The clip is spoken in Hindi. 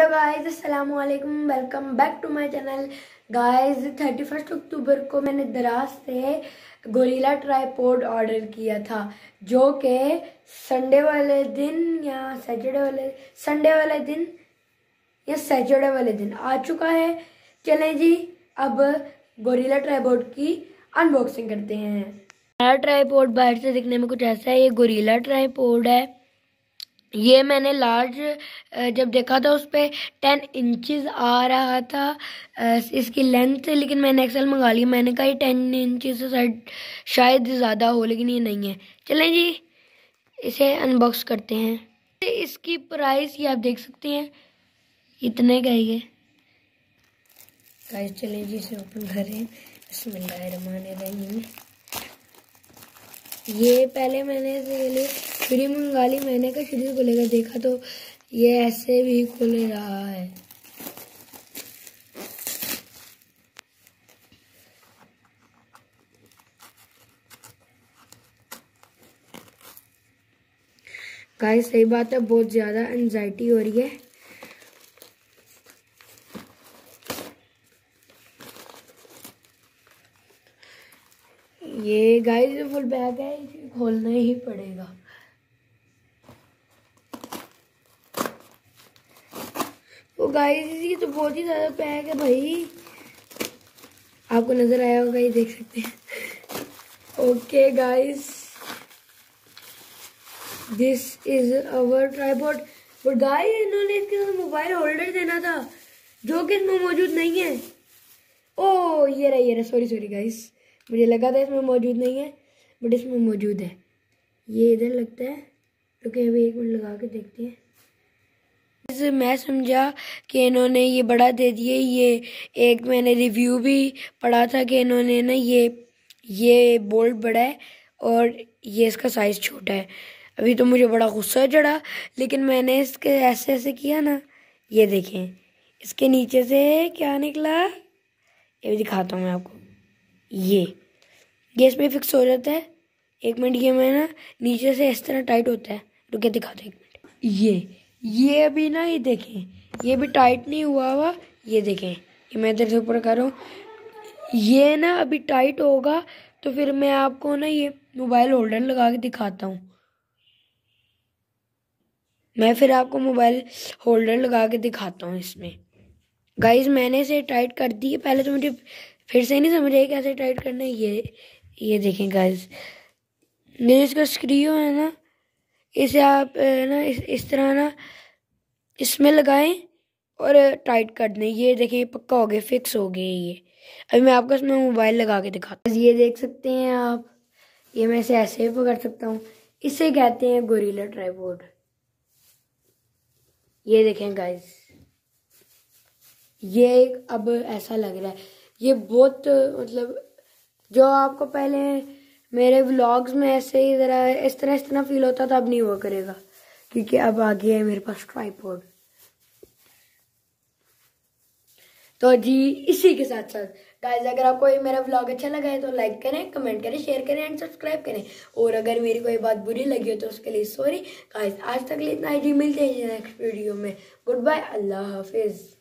हेलो गाइस, अस्सलाम वालेकुम। Welcome back to my channel. Guys 31 October को मैंने दराज से गोरिल्ला ट्राइपॉड ऑर्डर किया था, जो कि संडे वाले दिन या सैटरडे वाले दिन आ चुका है। चलें जी, अब गोरिल्ला ट्राइपॉड की अनबॉक्सिंग करते हैं। हमारा ट्राइपॉड बाहर से दिखने में कुछ ऐसा है। ये गोरिल्ला ट्राइपॉड है। ये मैंने लार्ज जब देखा था उस पर 10 इंचज़ आ रहा था इसकी लेंथ, लेकिन मैंने एक्सेल मंगा लिया। मैंने कहा 10 इंचज़ से शायद ज़्यादा हो, लेकिन ये नहीं है। चलें जी, इसे अनबॉक्स करते हैं। इसकी प्राइस ये आप देख सकते हैं, इतने का ही है गाइस। चलें जी, इसे ओपन करें। बिस्मिल्लाहिर्रहमानिर्रहीम। ये पहले मैंने फ्री मंगा ली। मैंने कहा शुरू से खुलेगा, देखा तो ये ऐसे भी खुल रहा है। गाइस सही बात है, बहुत ज़्यादा एंजाइटी हो रही है। ये गाइस फुल बैग है, इसे खोलना ही पड़ेगा। तो गाइस ये तो बहुत ही ज़्यादा बैग है भाई, आपको नजर आया होगा, ये देख सकते हैं। Okay guys, this is our tripod. But guys इन्होंने इसके साथ मोबाइल होल्डर देना था, जो कि इसमें मौजूद नहीं है। ओ ये रहा। सॉरी गाइस, मुझे लगा था इसमें मौजूद नहीं है, बट इसमें मौजूद है। ये इधर लगता है, तो क्या अभी 1 मिनट लगा के देखते हैं। मैं समझा कि इन्होंने ये बड़ा दे दिए। ये एक मैंने रिव्यू भी पढ़ा था कि इन्होंने ना ये बोल्ट बड़ा है और ये इसका साइज़ छोटा है। अभी तो मुझे बड़ा गुस्सा चढ़ा, लेकिन मैंने इसके ऐसे ऐसे किया ना, ये देखें इसके नीचे से क्या निकला। ये भी दिखाता हूँ मैं आपको। ये इसमें फिक्स हो जाता है। 1 मिनट, ये मैं ना नीचे से इस तरह टाइट होता है। रुके दिखाता हूँ 1 मिनट। ये अभी ना, ये देखें, ये भी टाइट नहीं हुआ हुआ। ये देखें, ये मैं इधर से ऊपर कर रहा हूँ। ये ना अभी टाइट होगा तो फिर मैं आपको ना ये मोबाइल होल्डर लगा के दिखाता हूँ। मैं फिर आपको मोबाइल होल्डर लगा के दिखाता हूँ इसमें। गाइस मैंने इसे टाइट कर दी है। पहले तो मुझे फिर से नहीं समझ आई कैसे टाइट करना है। ये देखें गाइस, ये इसका स्क्रू है ना, इसे आप ना इस तरह ना इसमें लगाएं और टाइट कर दें। ये देखिए पक्का हो गया, फिक्स हो गया ये। अभी मैं आपको इसमें मोबाइल लगा के दिखाता हूँ। ये देख सकते हैं आप, ये मैं इसे ऐसे भी पकड़ सकता हूँ। इसे कहते हैं गोरिल्ला ट्राइपॉड। ये देखें गाइस, ये अब ऐसा लग रहा है। ये बहुत मतलब, जो आपको पहले मेरे व्लॉग्स में ऐसे ही इस तरह फील होता था, अब नहीं हुआ करेगा, क्योंकि अब आ गया है मेरे पास ट्राइपॉड। तो जी इसी के साथ साथ गाइस, अगर आपको ये मेरा व्लॉग अच्छा लगा है तो लाइक करें, कमेंट करें, शेयर करें एंड सब्सक्राइब करें। और अगर मेरी कोई बात बुरी लगी हो तो उसके लिए सॉरी गाइस। आज तक लिए इतना ही। मिलते हैं नेक्स्ट वीडियो में। गुड बाय, अल्लाह हाफिज।